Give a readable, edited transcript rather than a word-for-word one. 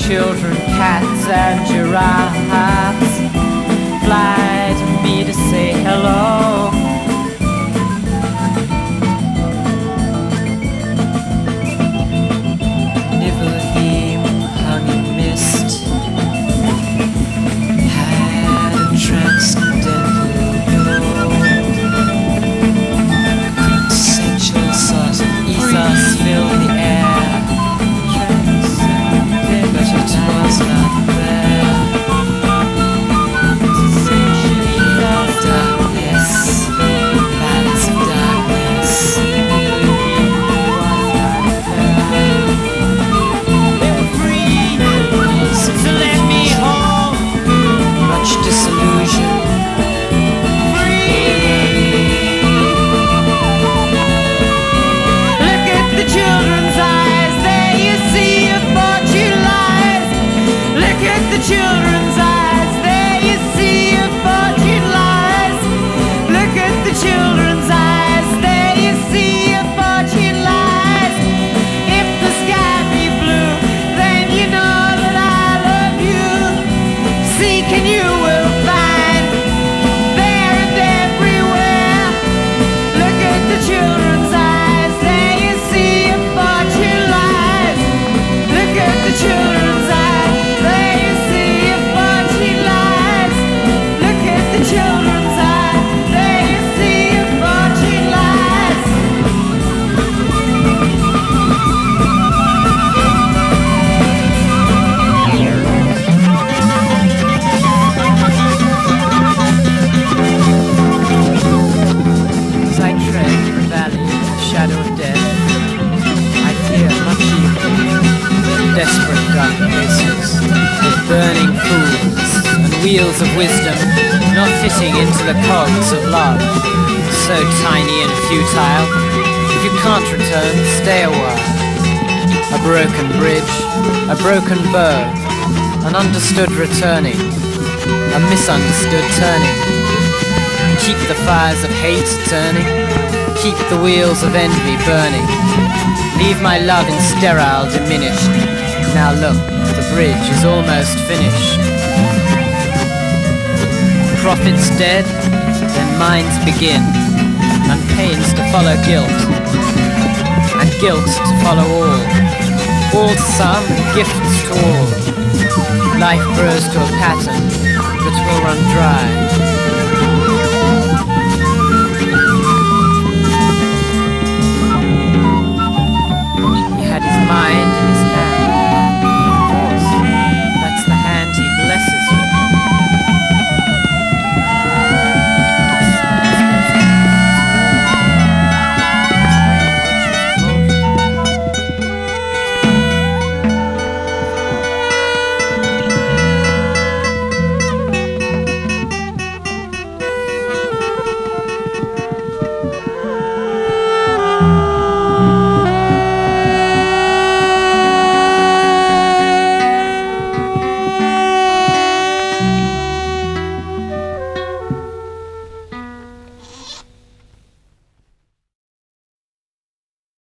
children, cats and giraffes fly to me to say hello. Niflheim hung in mist, had a transcendental glow. Quintessential sort of ethos filled the air, but it was not there. Darkness, lands of darkness. They were free to let me home. Much disillusion. Look at the children's eyes, there you see a fortune lies. Look at the children's eyes, there you see a fortune lies. Look at the children's eyes, there you see a fortune lies. If the sky be blue, then you know that I love you. Seek and you will find, there and everywhere. Look at the children's eyes, there you see a fortune lies. Look at the children's eyes, there you see a fortune lies. Look at the children's eyes, there you see a fortune lies. As I tread the valley of the shadow of death, I hear much evil, desperate dark places, with burning fools and wheels of wisdom not fitting into the cogs of love, so tiny and futile. If you can't return, stay a while. A broken bridge, a broken bow, an understood returning, a misunderstood turning. Keep the fires of hate turning, keep the wheels of envy burning. Leave my love in sterile diminished. Now look, the bridge is almost finished. Prophets dead, then minds begin, and pains to follow guilt, and guilt to follow all to some and gifts to all. Life grows to a pattern that will run dry.